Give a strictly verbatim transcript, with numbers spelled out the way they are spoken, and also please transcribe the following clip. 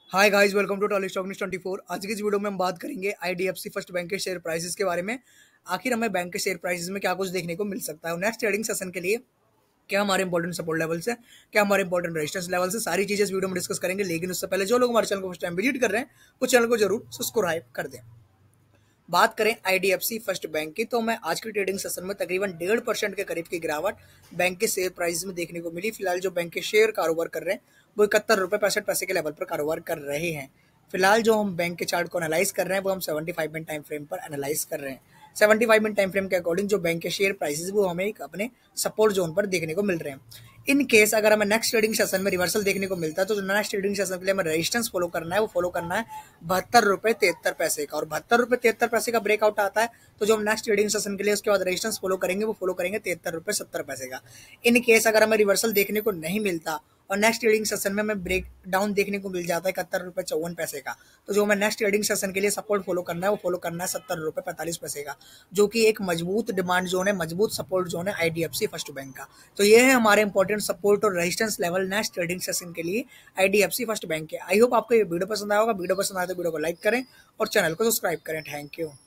Hi guys, welcome to Tolly stock news twenty four. आज की इस वीडियो में हम बात करेंगे आईडीएफसी फर्स्ट बैंक के शेयर प्राइसेस के बारे में। आखिर हमें बैंक के शेयर प्राइसेस में क्या कुछ देखने को मिल सकता है, नेक्स्ट ट्रेडिंग सेशन के लिए क्या हमारे इंपॉर्टेंट सपोर्ट लेवल्स है, क्या हमारे इंपॉर्टेंट रेजिस्टेंस लेवल्स है, सारी चीजें इस वीडियो में डिस्कस करेंगे। लेकिन उससे पहले जो लोग हमारे चैनल को फर्स्ट टाइम विजिट कर रहे हैं वो चैनल को जरूर सब्सक्राइब कर दें। बात करें आईडीएफसी फर्स्ट बैंक की, तो मैं आज के ट्रेडिंग सेशन में तकरीबन डेढ़ परसेंट के करीब की गिरावट बैंक के शेयर प्राइस में देखने को मिली। फिलहाल जो बैंक के शेयर कारोबार कर रहे हैं वो इकहत्तर रुपए पैंसठ पैसे के लेवल पर कारोबार कर रहे हैं। फिलहाल जो हम बैंक के चार्ट को एनालाइज कर रहे हैं वो हम पचहत्तर मिनट टाइम फ्रेम पर एनालाइज कर रहे हैं। पचहत्तर मिनट टाइम फ्रेम के अकॉर्डिंग जो बैंक के शेयर प्राइसेस वो हमें एक अपने सपोर्ट जोन पर देखने को मिल रहे हैं। इन केस अगर हमें नेक्स्ट ट्रेडिंग सेशन में रिवर्सल देखने को मिलता है तो नेक्स्ट ट्रेडिंग सेशन के लिए हमें रेजिस्टेंस फॉलो करना है, वो फॉलो करना है बहत्तर रुपए तिहत्तर पैसे का। और बहत्तर रुपए तिहत्तर पैसे का ब्रेकआउट आता है तो जो हम नेक्स्ट ट्रेडिंग सेशन के लिए उसके बाद रेजिस्टेंस फॉलो करेंगे वो फॉलो करेंगे तिहत्तर रुपए सत्तर पैसे का। इन केस अगर हमें रिवर्सल देखने को नहीं मिलता और नेक्स्ट ट्रेडिंग सेशन में हमें ब्रेक डाउन देखने को मिल जाता है इकहत्तर रुपए चौवन पैसे का, तो जो हमें नेक्स्ट ट्रेडिंग सेशन के लिए सपोर्ट फॉलो करना है वो फॉलो करना है सत्तर रुपए पैंतालीस पैसे का, जो कि एक मजबूत डिमांड जोन है, मजबूत सपोर्ट जोन है आईडीएफसी फर्स्ट बैंक का। तो ये है हमारे इंपॉर्टेंट सपोर्ट और resistance level next trading session के लिए आईडीएफसी फर्स्ट बैंक के। आई होप आपको ये वीडियो पसंद आया होगा। वीडियो पसंद आए तो वीडियो को लाइक करें और चैनल को सब्सक्राइब करें। Thank you.